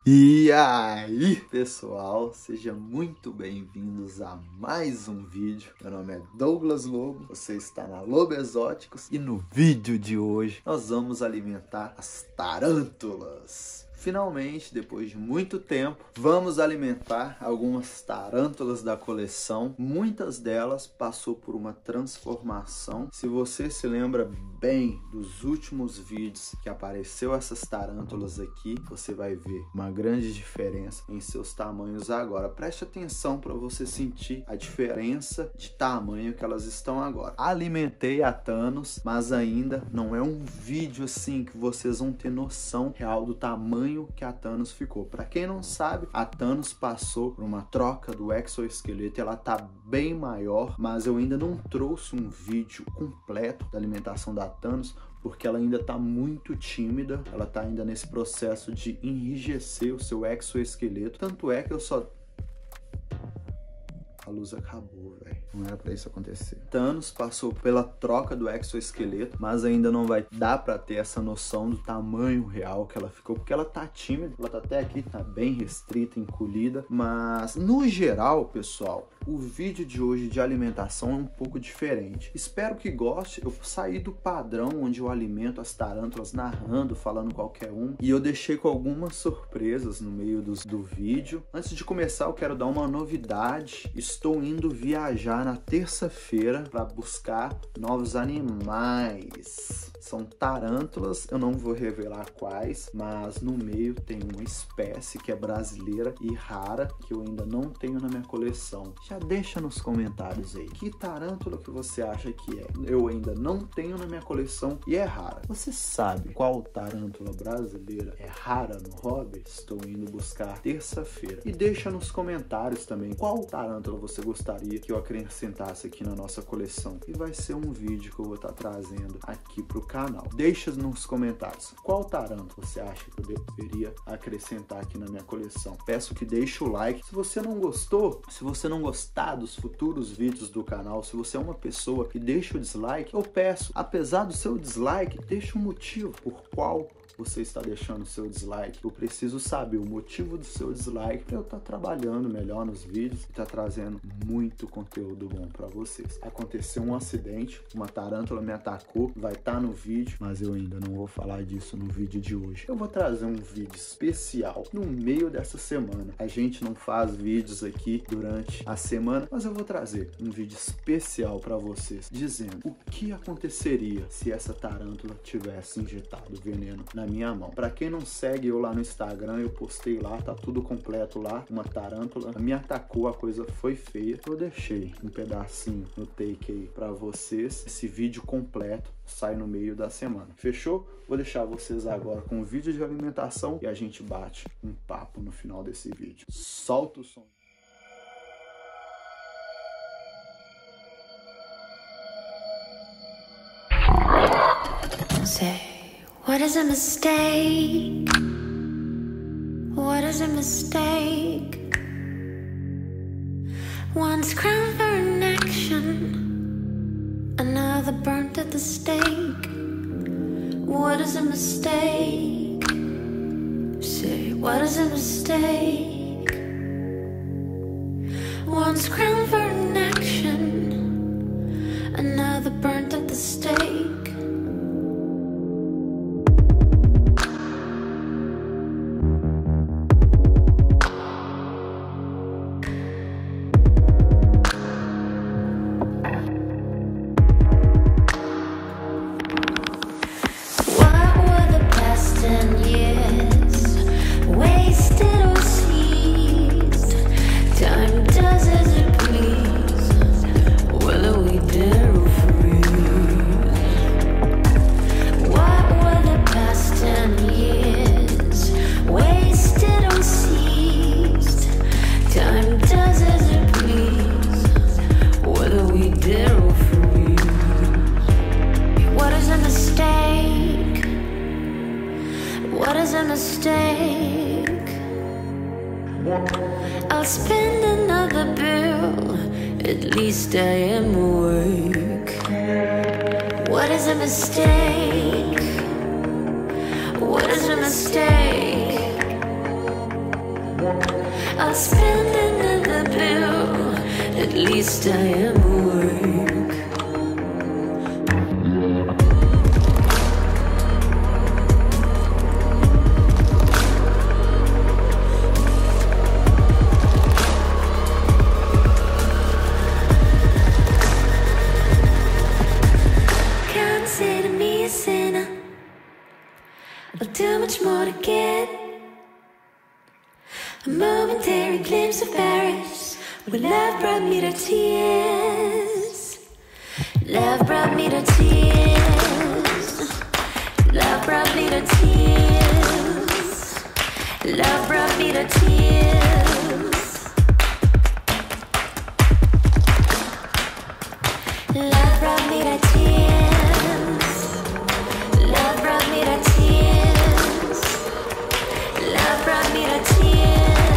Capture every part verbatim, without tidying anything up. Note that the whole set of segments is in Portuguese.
E aí, pessoal, sejam muito bem-vindos a mais um vídeo. Meu nome é Douglas Lobo, você está na Lobo Exóticos e no vídeo de hoje nós vamos alimentar as tarântulas. Finalmente, depois de muito tempo, vamos alimentar algumas tarântulas da coleção. Muitas delas passou por uma transformação. Se você se lembra bem dos últimos vídeos que apareceu essas tarântulas aqui, você vai ver uma grande diferença em seus tamanhos agora. Preste atenção para você sentir a diferença de tamanho que elas estão agora. Alimentei a Thanos, mas ainda não é um vídeo assim que vocês vão ter noção real do tamanho que a Thanos ficou. Para quem não sabe, a Thanos passou por uma troca do exoesqueleto, ela tá bem maior, mas eu ainda não trouxe um vídeo completo da alimentação da Thanos, porque ela ainda tá muito tímida, ela tá ainda nesse processo de enrijecer o seu exoesqueleto, tanto é que eu só... A luz acabou, velho. Não era pra isso acontecer. Thanos passou pela troca do exoesqueleto, mas ainda não vai dar pra ter essa noção do tamanho real que ela ficou, porque ela tá tímida, ela tá até aqui, tá bem restrita, encolhida, mas no geral, pessoal, o vídeo de hoje de alimentação é um pouco diferente. Espero que goste. Eu saí do padrão onde eu alimento as tarântulas narrando, falando qualquer um, e eu deixei com algumas surpresas no meio dos, do vídeo. Antes de começar, eu quero dar uma novidade. Estou indo viajar na terça-feira para buscar novos animais. São tarântulas, eu não vou revelar quais, mas no meio tem uma espécie que é brasileira e rara, que eu ainda não tenho na minha coleção. Já deixa nos comentários aí, que tarântula que você acha que é? Eu ainda não tenho na minha coleção e é rara. Você sabe qual tarântula brasileira é rara no hobby? Estou indo buscar terça-feira. E deixa nos comentários também qual tarântula você gostaria que eu acrescentasse aqui na nossa coleção. E vai ser um vídeo que eu vou estar trazendo aqui pro canal. Deixa nos comentários qual tarântula você acha que eu deveria acrescentar aqui na minha coleção. Peço que deixe o like. Se você não gostou, se você não gostar dos futuros vídeos do canal, se você é uma pessoa que deixa o dislike, eu peço, apesar do seu dislike, deixa um motivo por qual você está deixando o seu dislike. Eu preciso saber o motivo do seu dislike para eu estar trabalhando melhor nos vídeos e estar trazendo muito conteúdo bom para vocês. Aconteceu um acidente, uma tarântula me atacou, vai estar no vídeo, mas eu ainda não vou falar disso no vídeo de hoje. Eu vou trazer um vídeo especial no meio dessa semana. A gente não faz vídeos aqui durante a semana, mas eu vou trazer um vídeo especial para vocês, dizendo o que aconteceria se essa tarântula tivesse injetado veneno na minha mão. Para quem não segue eu lá no Instagram, eu postei lá, tá tudo completo lá. Uma tarântula me atacou, a coisa foi feia. Eu deixei um pedacinho no take aí para vocês. Esse vídeo completo sai no meio da semana. Fechou? Vou deixar vocês agora com o vídeo de alimentação e a gente bate um papo no final desse vídeo. Solta o som. Say, what is a mistake? What is a mistake? One's crowned for an action, another burnt at the stake. What is a mistake? Say, what is a mistake? One's crowned for an action, another burnt at the stake. I'll spend another bill, at least I am awake. What is a mistake? What is a mistake? spend another bill. At least I am awake. Consider me a sinner, but too much more to get. A momentary glimpse of Paris, when love brought me to tears. Love brought me to tears. Love brought me to tears. Love brought me to tears. Love brought me to tears. Love brought me to tears. Love brought me to tears.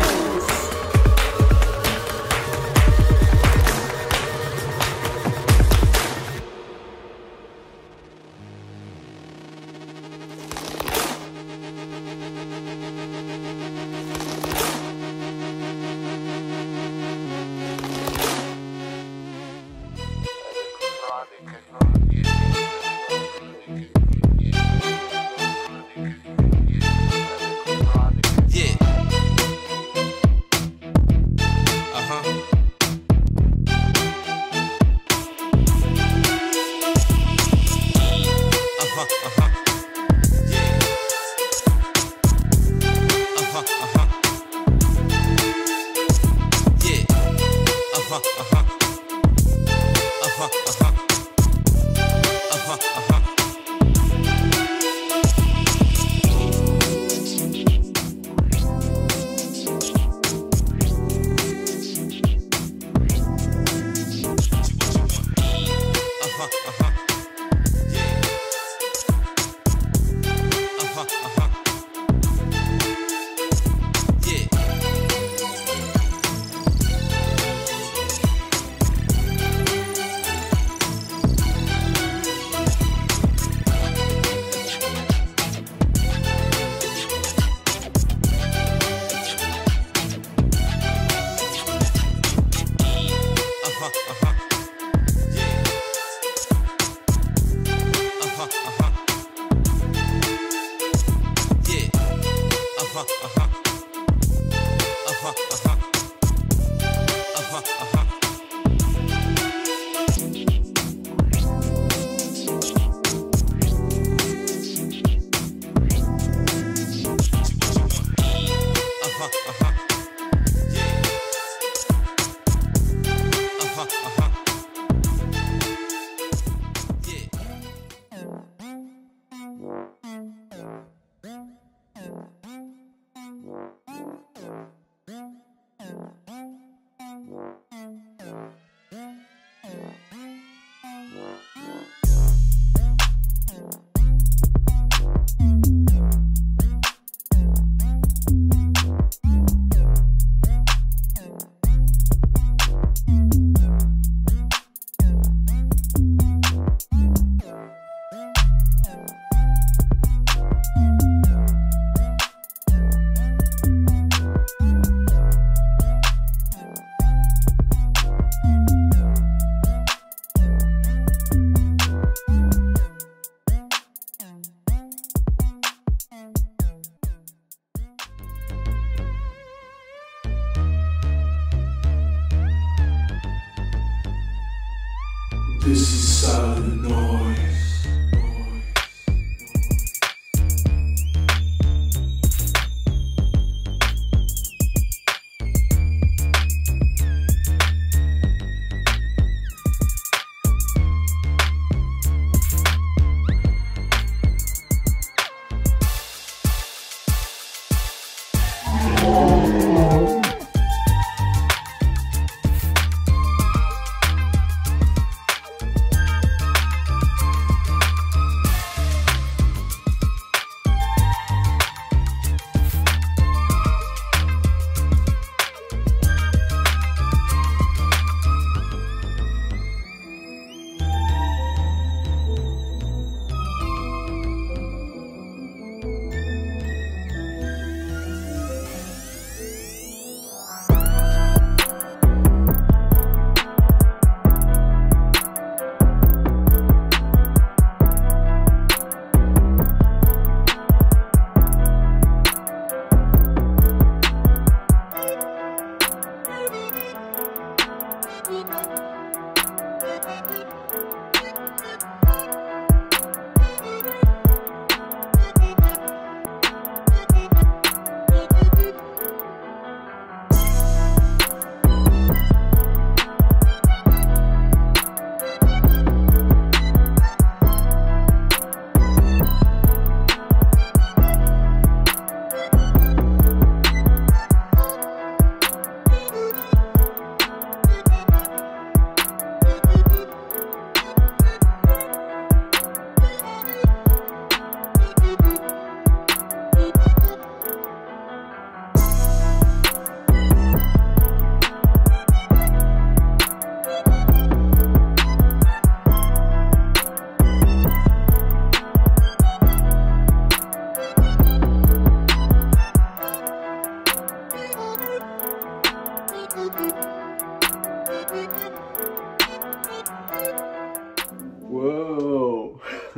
This is silent noise.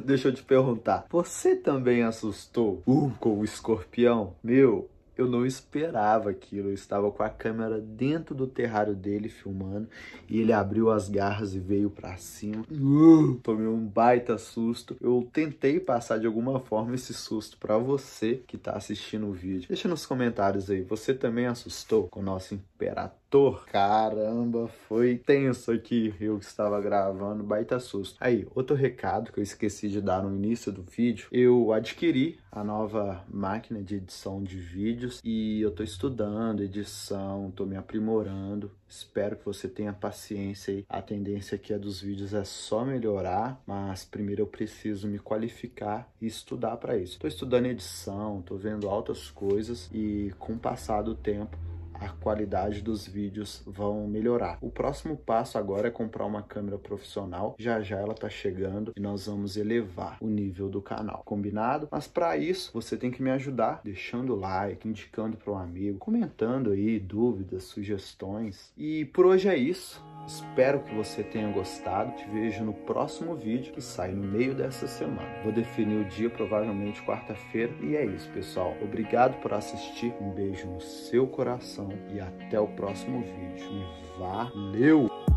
Deixa eu te perguntar, você também assustou uh, com o escorpião? Meu, eu não esperava aquilo. Eu estava com a câmera dentro do terrário dele filmando e ele abriu as garras e veio pra cima. Uh, tomei um baita susto. Eu tentei passar de alguma forma esse susto pra você que tá assistindo o vídeo. Deixa nos comentários aí, você também assustou com o nosso imperador? Caramba, foi tenso aqui. Eu que estava gravando, baita susto. Aí, outro recado que eu esqueci de dar no início do vídeo. Eu adquiri a nova máquina de edição de vídeos e eu tô estudando edição, tô me aprimorando. Espero que você tenha paciência aí. A tendência aqui é dos vídeos é só melhorar, mas primeiro eu preciso me qualificar e estudar para isso. Tô estudando edição, tô vendo altas coisas e com o passar do tempo a qualidade dos vídeos vão melhorar. O próximo passo agora é comprar uma câmera profissional. Já já ela tá chegando e nós vamos elevar o nível do canal. Combinado? Mas para isso, você tem que me ajudar deixando o like, indicando para um amigo, comentando aí dúvidas, sugestões. E por hoje é isso. Espero que você tenha gostado. Te vejo no próximo vídeo que sai no meio dessa semana. Vou definir o dia, provavelmente quarta-feira. E é isso, pessoal. Obrigado por assistir. Um beijo no seu coração e até o próximo vídeo. E valeu!